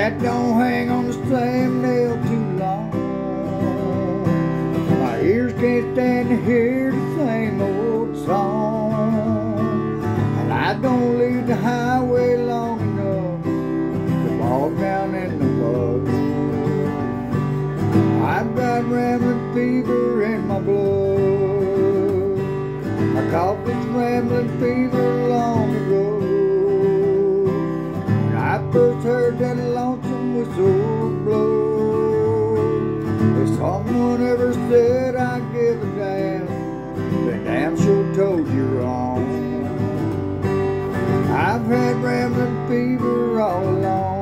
cat don't hang on the same nail too long. My ears can't stand to hear the same old song. And I don't leave the highway long enough to bog down in the mud. I've got rambling fever in my blood. I caught this rambling fever long ago. When I first heard that lonesome whistle blow. If someone ever said I give a damn, they damn sure told you wrong. I've had rambling fever all along.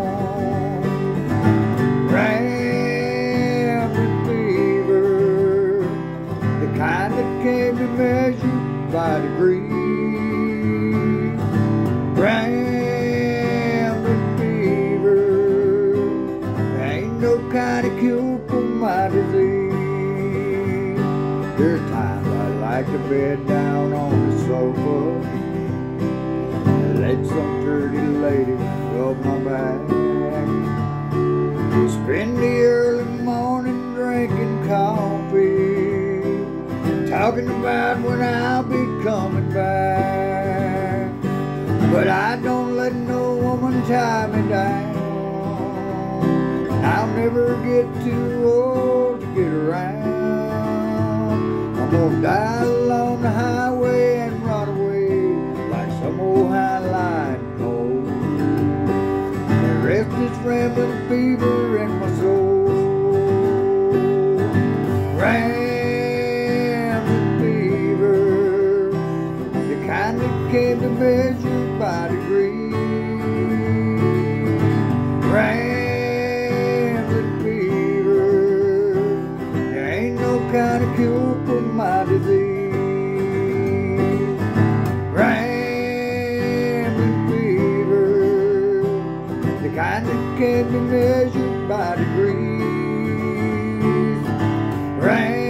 Rambling fever, the kind that can't be measured by degrees. Rambling fever, there ain't no kind of cure for my disease. There's times I like to bed down on the sofa and let some pretty lady rub my back. Spend the early morning drinking coffee, talking about when I'll be coming back. But I don't let no woman tie me down. I'll never get too old to get around. I'm gonna die along the highway and run away like some old high-line coal. And rest this rambling fever in my soul. Rambling fever, the kind that can't be measured by degrees. Rambling fever, there ain't no kind of cure for my disease. Rambling fever, the kind that can't be measured by degrees. Rain